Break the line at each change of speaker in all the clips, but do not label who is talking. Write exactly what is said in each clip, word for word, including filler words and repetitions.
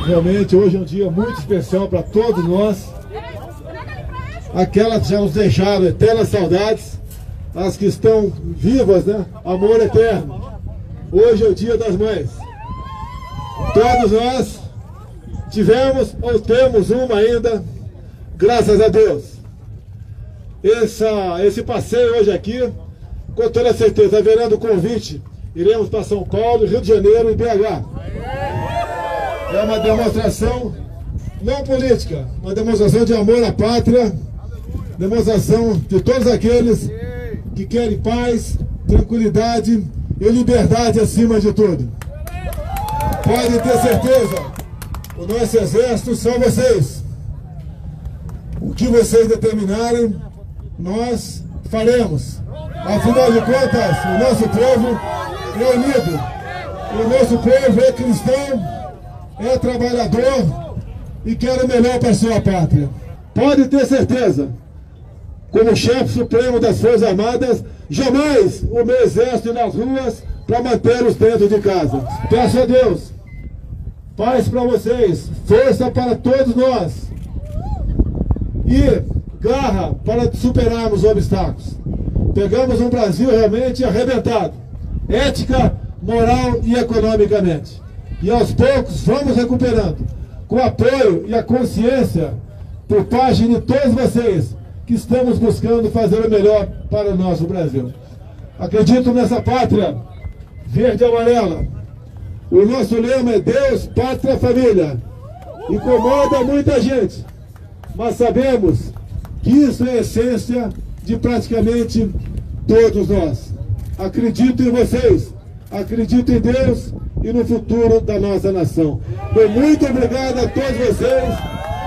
Realmente hoje é um dia muito especial para todos nós. Aquelas que já nos deixaram eternas saudades, as que estão vivas, né? Amor eterno. Hoje é o Dia das Mães. Todos nós tivemos ou temos uma ainda, graças a Deus. Essa, esse passeio hoje aqui, com toda certeza, haverá um convite. Iremos para São Paulo, Rio de Janeiro e B H. É uma demonstração não política, uma demonstração de amor à pátria, demonstração de todos aqueles que querem paz, tranquilidade e liberdade acima de tudo. Podem ter certeza, o nosso exército são vocês. O que vocês determinarem, nós faremos. Afinal de contas, o nosso povo é unido. O nosso povo é cristão, é trabalhador e quer o melhor para a sua pátria. Pode ter certeza, como chefe supremo das Forças Armadas, jamais o meu exército ir nas ruas para mantê-los dentro de casa. Peço a Deus paz para vocês, força para todos nós e garra para superarmos os obstáculos. Pegamos um Brasil realmente arrebentado, ética, moral e economicamente. E aos poucos vamos recuperando, com o apoio e a consciência por parte de todos vocês que estamos buscando fazer o melhor para o nosso Brasil. Acredito nessa pátria verde e amarela. O nosso lema é Deus, Pátria, Família. Incomoda muita gente, mas sabemos que isso é a essência de praticamente todos nós. Acredito em vocês, acredito em Deus e no futuro da nossa nação. Muito obrigado a todos vocês.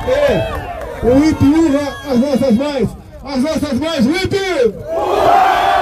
E o I P urra as nossas mães, as nossas mães, o I P!